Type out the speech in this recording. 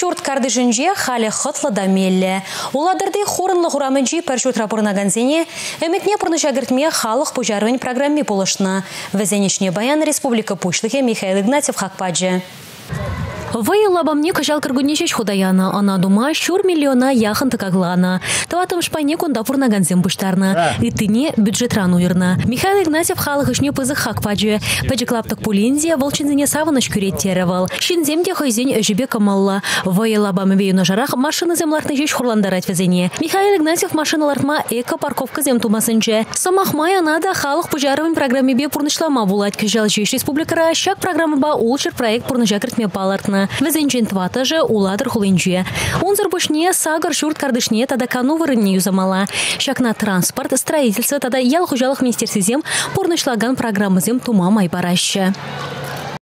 шурт кардышынже халі хытлы да мелле. Уладырды хорынлы хурамынжи паршут рапорнаган зене, әметне пұрнышагыртме халық пожарвань программе полышна. Везенечне баян республика пушлыхе Михаил Игнатьев хакпаджи. Вай лабамне качал кыргуннечеш худаяна, она дума щур миллиона яхан такаглана. Таватым шпайне кондапур наганзем пыштарна. И тыне бюджет рануерна. Михаил Игнатьев халых ишне пызых хакпаджи. Пэджиклаптак пулинзия волчинзене савыныш кюрет теревал. Шинземде хайзень öжебе камалла. Вай лабамы бейну жарах машины землартны жеш хурландарать везене. Михаил Игнатьев машиналартма эко-парковка зем тумасынче. Самахмай анада халых пожаровань программе бе пурнышлама булать. Кыжал жеш республикара щак программа ба улчер проект пурныжакртме палартна. Везенчен твата же уладыр хулинче. Унзыр бушне сагар шурт кардышне тада кану вырынне юзамала. Щак на транспорт, строительство тада ял хужалых министерстве зем пурнышлаган программы зем тума майбараща.